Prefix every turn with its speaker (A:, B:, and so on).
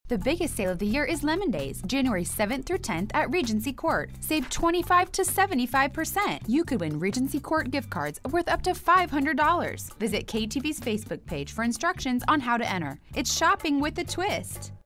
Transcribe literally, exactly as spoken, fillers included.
A: The biggest sale of the year is Lemon Days, January seventh through tenth at Regency Court. Save twenty-five to seventy-five percent. You could win Regency Court gift cards worth up to five hundred dollars. Visit K T V's Facebook page for instructions on how to enter. It's shopping with a twist.